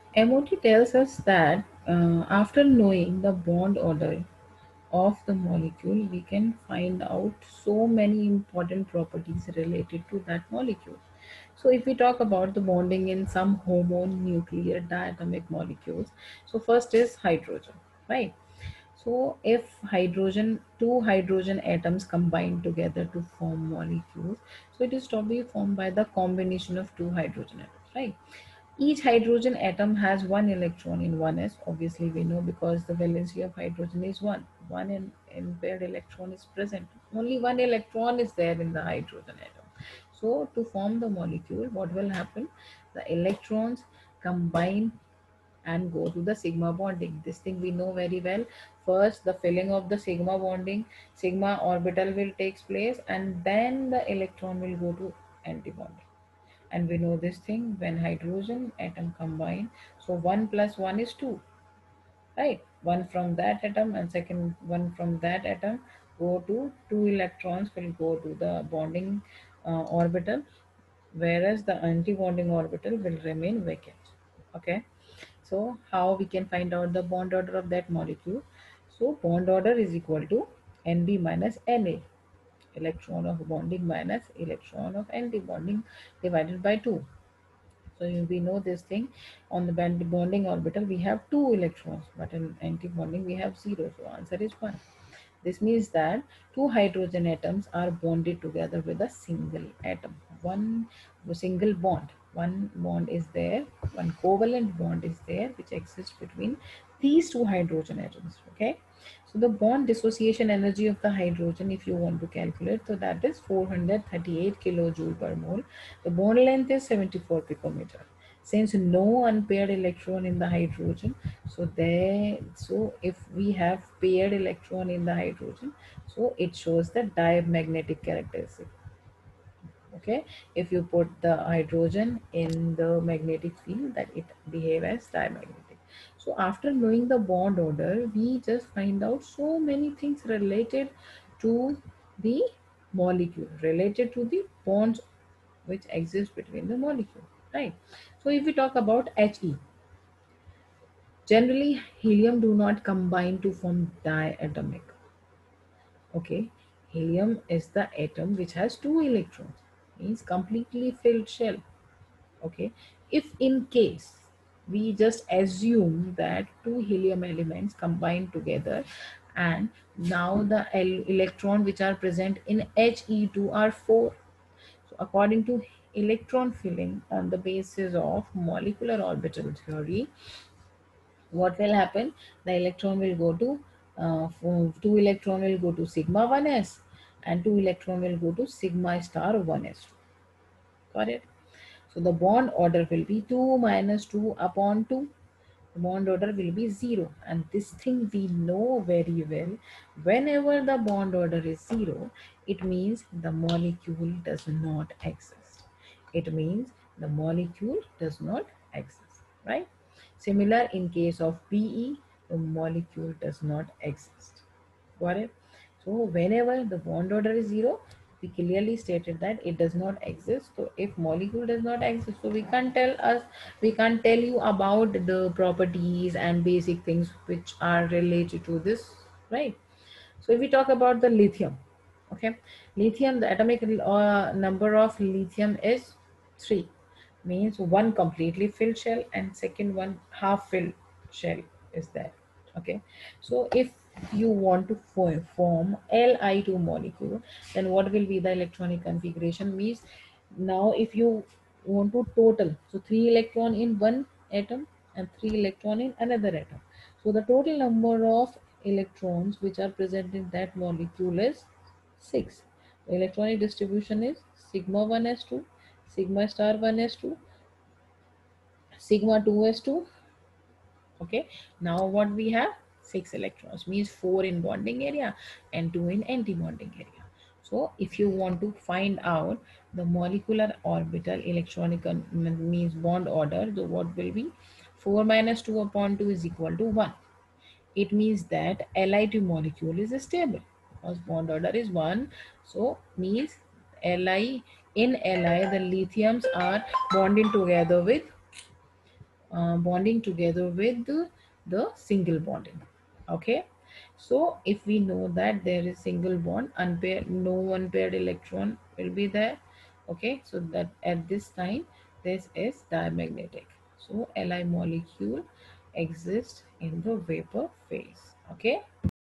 MOT tells us that after knowing the bond order of the molecule, we can find out so many important properties related to that molecule. So if we talk about the bonding in some homonuclear diatomic molecules, so first is hydrogen, right? So if two hydrogen atoms combine together to form molecules, so it is to be formed by the combination of two hydrogen atoms, right? Each hydrogen atom has one electron in 1s. Obviously, we know because the valency of hydrogen is 1. One in paired electron is present. Only one electron is there in the hydrogen atom. So, to form the molecule, what will happen? The electrons combine and go to the sigma bonding. This thing we know very well. First, the filling of the sigma bonding, sigma orbital will takes place, and then the electron will go to antibonding. And we know this thing when hydrogen atom combine, so 1 plus 1 is 2, right? One from that atom and second one from that atom go to two electrons will go to the bonding orbital, whereas the anti-bonding orbital will remain vacant. Okay, so how we can find out the bond order of that molecule? So bond order is equal to Nb minus Na, electron of bonding minus electron of anti-bonding divided by 2. So we know this thing. On the bonding orbital we have two electrons, but in anti-bonding we have zero. So answer is 1. This means that two hydrogen atoms are bonded together with a single atom. One single bond. One bond is there. One covalent bond is there which exists between these two hydrogen atoms. Okay. So the bond dissociation energy of the hydrogen, if you want to calculate, so that is 438 kilojoule per mole. The bond length is 74 picometer. Since no unpaired electron in the hydrogen, so if we have paired electron in the hydrogen, so it shows the diamagnetic characteristic. Okay, if you put the hydrogen in the magnetic field, that it behave as diamagnetic. So after knowing the bond order, we just find out so many things related to the molecule, related to the bonds which exist between the molecule, right? So if we talk about He, generally helium do not combine to form diatomic. Okay, helium is the atom which has two electrons, means completely filled shell. Okay, if in case we just assume that two helium elements combine together, and now the electron which are present in He2 are 4. So according to electron filling on the basis of molecular orbital theory, what will happen? The electron will go to two electron will go to sigma 1s and two electron will go to sigma star 1s. Got it? So the bond order will be 2 minus 2 upon 2. The bond order will be 0, and this thing we know very well. Whenever the bond order is 0, it means the molecule does not exist. It means the molecule does not exist, right? Similar in case of Be, the molecule does not exist. Got it? So whenever the bond order is 0, we clearly stated that it does not exist. So if molecule does not exist, so we can't tell you about the properties and basic things which are related to this, right? So if we talk about the lithium, okay, lithium, the atomic number of lithium is 3, means one completely filled shell and second one half filled shell is there. Okay, so if you want to form Li2 molecule, then what will be the electronic configuration? Means now if you want to total, so 3 electron in one atom and 3 electron in another atom, so the total number of electrons which are present in that molecule is 6. The electronic distribution is sigma 1s2, sigma star 1s2, sigma 2s2. Okay, now what we have? 6 electrons, means 4 in bonding area and 2 in anti-bonding area. So if you want to find out the molecular orbital electronic means bond order, so what will be? 4 minus 2 upon 2 is equal to 1. It means that Li2 molecule is stable because bond order is 1. So means Li, in Li the lithiums are bonding together with bonding together with the single bonding. Okay, so if we know that there is single bond, unpaired, no unpaired electron will be there. Okay, so that at this time this is diamagnetic. So Li molecule exists in the vapor phase. Okay.